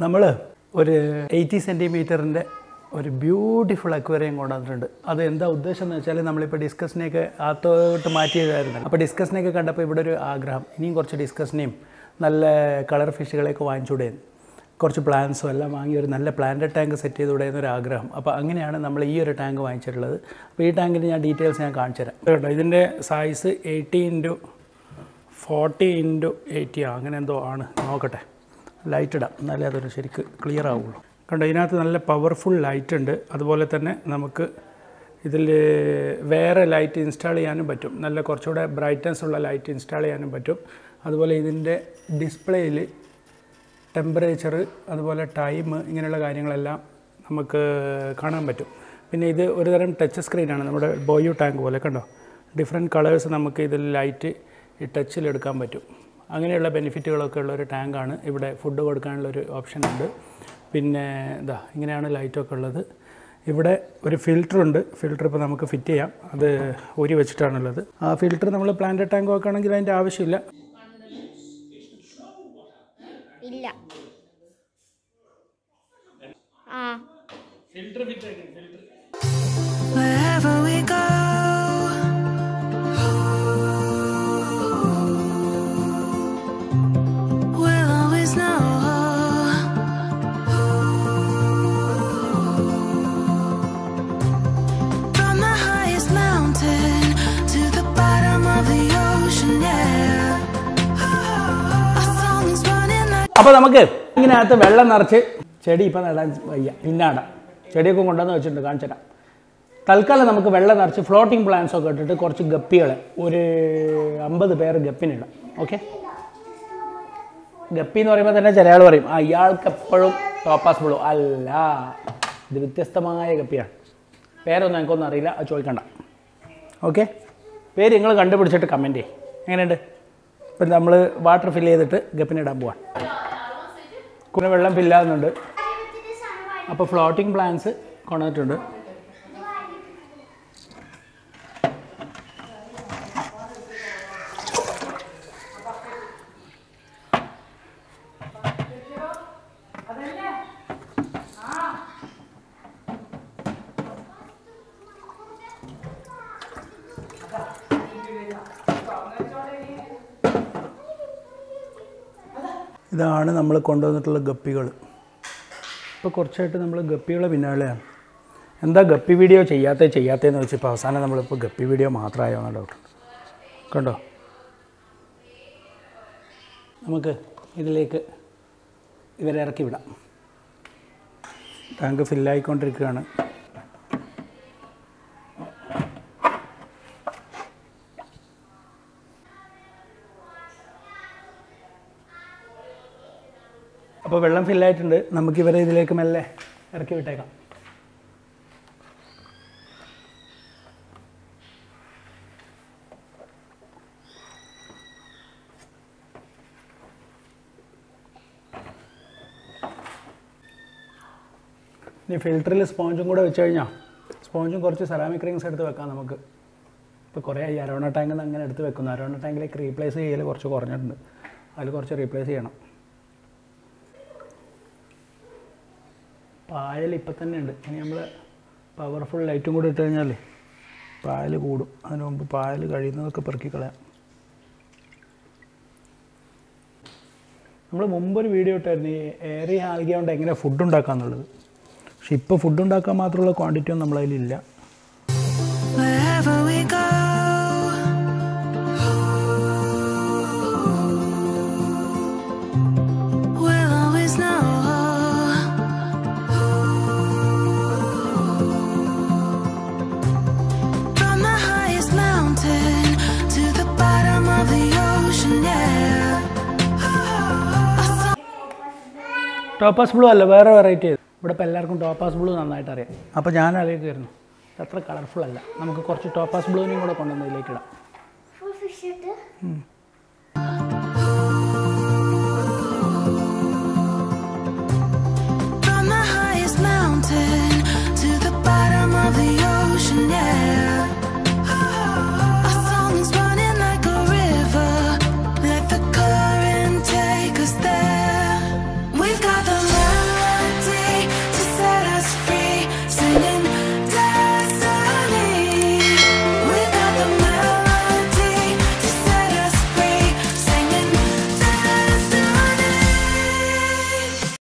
നമ്മൾ ഒരു 80 സെൻറ്റിമീറ്ററിൻ്റെ ഒരു ബ്യൂട്ടിഫുൾ അക്വേറിയം കൊണ്ടുവന്നിട്ടുണ്ട്. അത് എന്താ ഉദ്ദേശം എന്ന് വെച്ചാൽ നമ്മളിപ്പോൾ ഡിസ്കസിനെയൊക്കെ അകത്തോട്ട് മാറ്റിയതായിരുന്നു. അപ്പോൾ ഡിസ്കസിനെയൊക്കെ കണ്ടപ്പോൾ ഇവിടെ ഒരു ആഗ്രഹം, ഇനിയും കുറച്ച് ഡിസ്കസിനെയും നല്ല കളർ ഫിഷുകളെയൊക്കെ വാങ്ങിച്ചുകൂടെയെന്ന്, കുറച്ച് പ്ലാന്റ്സും എല്ലാം വാങ്ങി ഒരു നല്ല പ്ലാന്റഡ് ടാങ്ക് സെറ്റ് ചെയ്തുകൂടെയെന്നൊരു ആഗ്രഹം. അപ്പോൾ അങ്ങനെയാണ് നമ്മൾ ഈ ഒരു ടാങ്ക് വാങ്ങിച്ചിട്ടുള്ളത്. അപ്പോൾ ഈ ടാങ്കിൻ്റെ ഞാൻ ഡീറ്റെയിൽസ് ഞാൻ കാണിച്ചു തരാം കേട്ടോ. ഇതിൻ്റെ സൈസ് 80x40x80 അങ്ങനെ എന്തോ ആണ്. നോക്കട്ടെ, ലൈറ്റ് ഇടാം എന്നാലേ അതൊരു ശരിക്ക് ക്ലിയർ ആവുള്ളൂ. കണ്ടോ, ഇതിനകത്ത് നല്ല പവർഫുൾ ലൈറ്റ് ഉണ്ട്. അതുപോലെ തന്നെ നമുക്ക് ഇതിൽ വേറെ ലൈറ്റ് ഇൻസ്റ്റാൾ ചെയ്യാനും പറ്റും. നല്ല കുറച്ചുകൂടെ ബ്രൈറ്റ്നസ് ഉള്ള ലൈറ്റ് ഇൻസ്റ്റാൾ ചെയ്യാനും പറ്റും. അതുപോലെ ഇതിൻ്റെ ഡിസ്പ്ലേയിൽ ടെമ്പറേച്ചർ, അതുപോലെ ടൈം, ഇങ്ങനെയുള്ള കാര്യങ്ങളെല്ലാം നമുക്ക് കാണാൻ പറ്റും. പിന്നെ ഇത് ഒരു തരം ടച്ച് സ്ക്രീനാണ്, നമ്മുടെ ബോയു ടാങ്ക് പോലെ. കണ്ടോ, ഡിഫറെൻറ്റ് കളേഴ്സ് നമുക്ക് ഇതിൽ ലൈറ്റ് ഈ ടച്ചിലെടുക്കാൻ പറ്റും. അങ്ങനെയുള്ള ബെനിഫിറ്റുകളൊക്കെ ഉള്ളൊരു ടാങ്കാണ്. ഇവിടെ ഫുഡ് കൊടുക്കാനുള്ളൊരു ഓപ്ഷൻ ഉണ്ട്. പിന്നെ ഇതാ ഇങ്ങനെയാണ് ലൈറ്റൊക്കെ ഉള്ളത്. ഇവിടെ ഒരു ഫിൽറ്ററുണ്ട്. ഫിൽറ്റർ ഇപ്പോൾ നമുക്ക് ഫിറ്റ് ചെയ്യാം. അത് ഊരി വെച്ചിട്ടാണുള്ളത്. ആ ഫിൽറ്റർ നമ്മൾ പ്ലാന്റഡ് ടാങ്ക് വെക്കുകയാണെങ്കിൽ അതിൻ്റെ ആവശ്യമില്ല. ഇല്ല. Filter fit filter. Wherever we go, we'll always know. From the highest mountain to the bottom of the ocean, yeah. Our song is running like. അപ്പോൾ നമുക്ക് ഇങ്ങനകത്ത് വെള്ളം നിറച്ച് ചെടി ഇപ്പം നടാൻ വയ്യ, പിന്നാടാം. ചെടിയൊക്കെ കൊണ്ടുവന്ന് വെച്ചിട്ടുണ്ട്, കാണിച്ചു തരാം. തൽക്കാലം നമുക്ക് വെള്ളം നിറച്ച് ഫ്ലോട്ടിംഗ് പ്ലാന്റ്സ് ഒക്കെ ഇട്ടിട്ട് കുറച്ച് ഗപ്പികളെ ഒരു 50 പേര് ഗപ്പിനിടാം. ഓക്കെ, ഗപ്പി എന്ന് പറയുമ്പോൾ തന്നെ ചില ആൾ പറയും ഇയാൾക്ക് എപ്പോഴും ടോപ്പാസ് ബ്ലൂ. അല്ല, ഇത് വ്യത്യസ്തമായ ഗപ്പിയാണ്. പേരൊന്നും എനിക്കൊന്നും അറിയില്ല, അത് ചോദിക്കണ്ട. ഓക്കെ, പേര് നിങ്ങൾ കണ്ടുപിടിച്ചിട്ട് കമൻറ്റ് ചെയ്യും. എങ്ങനെയുണ്ട്? ഇപ്പം നമ്മൾ വാട്ടർ ഫില്ല് ചെയ്തിട്ട് ഗപ്പിനിടാൻ പോവാൻ. കുറേ വെള്ളം ഫില്ലാകുന്നുണ്ട്. അപ്പോൾ ഫ്ലോട്ടിംഗ് പ്ലാന്റ്സ് കൊണ്ടുവന്നിട്ടുണ്ട്. ഇതാണ് നമ്മൾ കൊണ്ടുവന്നിട്ടുള്ള ഗപ്പികൾ. ഇപ്പോൾ കുറച്ചായിട്ട് നമ്മൾ ഗപ്പികളെ പിന്നാലെയാണ്. എന്താ ഗപ്പി വീഡിയോ ചെയ്യാത്തതെന്ന് വെച്ചപ്പോൾ അവസാനം നമ്മളിപ്പോൾ ഗപ്പി വീഡിയോ മാത്രമായോ എന്ന ഡൗട്ടുണ്ട്. കണ്ടോ, നമുക്ക് ഇതിലേക്ക് ഇവരെ ഇറക്കി വിടാം. ടാങ്ക് ഫില്ലായിക്കൊണ്ടിരിക്കുകയാണ്. അപ്പോൾ വെള്ളം ഫില്ലായിട്ടുണ്ട്. നമുക്കിവരെ ഇതിലേക്ക് മെല്ലെ ഇറക്കി വിട്ടേക്കാം. ഇനി ഫിൽറ്ററിൽ സ്പോഞ്ചും കൂടെ വെച്ച് കഴിഞ്ഞാൽ, സ്പോഞ്ചും കുറച്ച് സെറാമിക് റിങ്സ് എടുത്ത് വെക്കാം നമുക്ക്. ഇപ്പോൾ കുറേ ഈ അരോണ ടാങ്കിൽ നിന്ന് അങ്ങനെ എടുത്ത് വെക്കുന്നു. അരോണ ടാങ്കിലേക്ക് റീപ്ലേസ് ചെയ്യൽ കുറച്ച് കുറഞ്ഞിട്ടുണ്ട്. അതിൽ കുറച്ച് റീപ്ലേസ് ചെയ്യണം. പായൽ ഇപ്പം തന്നെ ഉണ്ട്. ഇനി നമ്മൾ പവർഫുൾ ലൈറ്റും കൂടി ഇട്ട് കഴിഞ്ഞാൽ പായൽ കൂടും. അതിന് മുമ്പ് പായൽ കഴിയുന്നതൊക്കെ പെറുക്കി കളയാം. നമ്മൾ മുമ്പൊരു വീഡിയോ ഇട്ടായിരുന്നു ഈ ഏറിയ ആൽഗ കൊണ്ട് എങ്ങനെ ഫുഡ് ഉണ്ടാക്കാമെന്നുള്ളത്. പക്ഷെ ഇപ്പോൾ ഫുഡ് ഉണ്ടാക്കാൻ മാത്രമുള്ള ക്വാണ്ടിറ്റി ഒന്നും നമ്മളതിലില്ല. ടോപ്പാസ് ബ്ലൂ അല്ല, വേറെ വെറൈറ്റി. ഇവിടെ ഇപ്പോൾ എല്ലാവർക്കും ടോപ്പാസ് ബ്ലൂ നന്നായിട്ട് അറിയാം. അപ്പോൾ ഞാൻ അതിലേക്ക് വരുന്നു. അത്ര കളർഫുൾ അല്ല. നമുക്ക് കുറച്ച് ടോപ്പാസ് ബ്ലൂവിനെയും കൂടെ കൊണ്ടുവന്ന് ഇതിലേക്ക് ഇടാം.